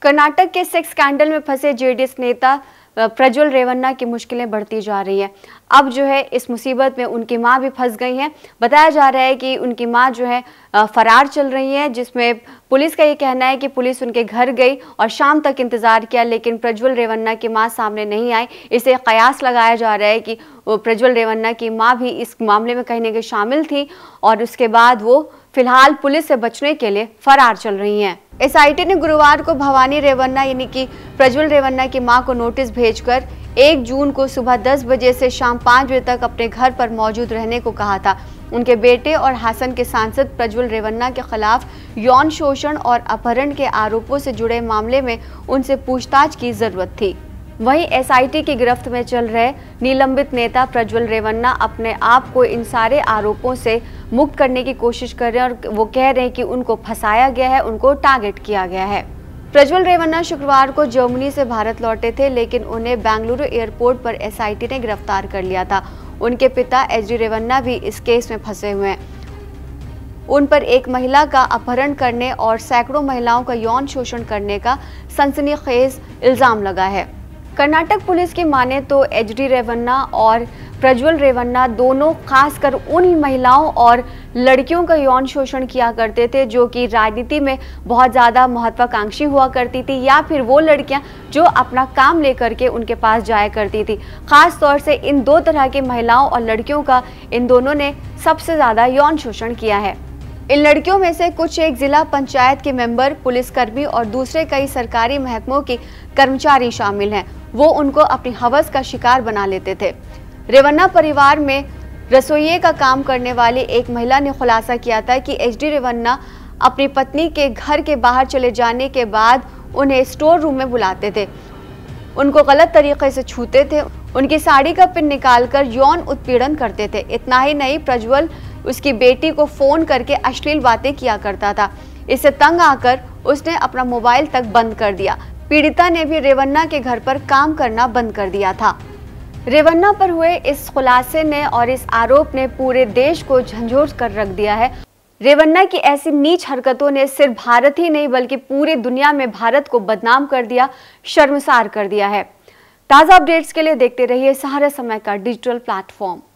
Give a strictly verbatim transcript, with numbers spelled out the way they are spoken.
कर्नाटक के sex scandal में फंसे जेडीएस नेता प्रज्वल रेवन्ना की मुश्किलें बढ़ती जा रही हैं। अब जो है इस मुसीबत में उनकी मां भी फंस गई हैं। बताया जा रहा है कि उनकी मां जो है फरार चल रही है, जिसमें पुलिस का ये कहना है कि पुलिस उनके घर गई और शाम तक इंतजार किया, लेकिन प्रज्वल रेवन्ना की मां सामने नहीं आई। इसे कयास लगाया जा रहा है कि प्रज्वल रेवन्ना की मां भी इस मामले में कहीं ना कहीं शामिल थी और उसके बाद वो फिलहाल पुलिस से बचने के लिए फरार चल रही हैं। एसआईटी ने गुरुवार को भवानी रेवन्ना यानी कि प्रज्वल रेवन्ना की मां को नोटिस भेजकर एक जून को सुबह दस बजे से शाम पाँच बजे तक अपने घर पर मौजूद रहने को कहा था। उनके बेटे और हासन के सांसद प्रज्वल रेवन्ना के खिलाफ यौन शोषण और अपहरण के आरोपों से जुड़े मामले में उनसे पूछताछ की जरूरत थी। वहीं एसआईटी की गिरफ्त में चल रहे निलंबित नेता प्रज्वल रेवन्ना अपने आप को इन सारे आरोपों से मुक्त करने की कोशिश कर रहे हैं और वो कह रहे हैं कि उनको फंसाया गया है, उनको टारगेट किया गया है। प्रज्वल रेवन्ना शुक्रवार को जर्मनी से भारत लौटे थे, लेकिन उन्हें बेंगलुरु एयरपोर्ट पर एसआईटी ने गिरफ्तार कर लिया था। उनके पिता एच डी रेवन्ना भी इस केस में फंसे हुए हैं। उन पर एक महिला का अपहरण करने और सैकड़ों महिलाओं का यौन शोषण करने का सनसनीखेज इल्जाम लगा है। कर्नाटक पुलिस की माने तो एच डी रेवन्ना और प्रज्वल रेवन्ना दोनों खासकर उन महिलाओं और लड़कियों का यौन शोषण किया करते थे जो कि राजनीति में बहुत ज़्यादा महत्वाकांक्षी हुआ करती थी, या फिर वो लड़कियां जो अपना काम लेकर के उनके पास जाया करती थी। खास तौर से इन दो तरह की महिलाओं और लड़कियों का इन दोनों ने सबसे ज़्यादा यौन शोषण किया है। इन लड़कियों में से कुछ एक जिला पंचायत के मेंबर, पुलिसकर्मी और दूसरे कई सरकारी महकमों की कर्मचारी शामिल हैं। वो उनको अपनी हवस का शिकार बना लेते थे। रेवन्ना परिवार में रसोइये का काम करने वाली एक महिला ने खुलासा किया था कि एच डी रेवन्ना अपनी पत्नी के घर के बाहर चले जाने के बाद उन्हें स्टोर रूम में बुलाते थे, उनको गलत तरीके से छूते थे, उनकी साड़ी का पिन निकालकर यौन उत्पीड़न करते थे। इतना ही नहीं, प्रज्वल उसकी बेटी को फोन करके अश्लील बातें किया करता था। इससे तंग आकर उसने अपना मोबाइल तक बंद कर दिया। पीड़िता ने भी रेवन्ना के घर पर काम करना बंद कर दिया था। रेवन्ना पर हुए इस खुलासे ने और इस आरोप ने पूरे देश को झंझोर कर रख दिया है। रेवन्ना की ऐसी नीच हरकतों ने सिर्फ भारत ही नहीं बल्कि पूरी दुनिया में भारत को बदनाम कर दिया, शर्मसार कर दिया है। ताज़ा अपडेट्स के लिए देखते रहिए सहारा समय का डिजिटल प्लेटफॉर्म।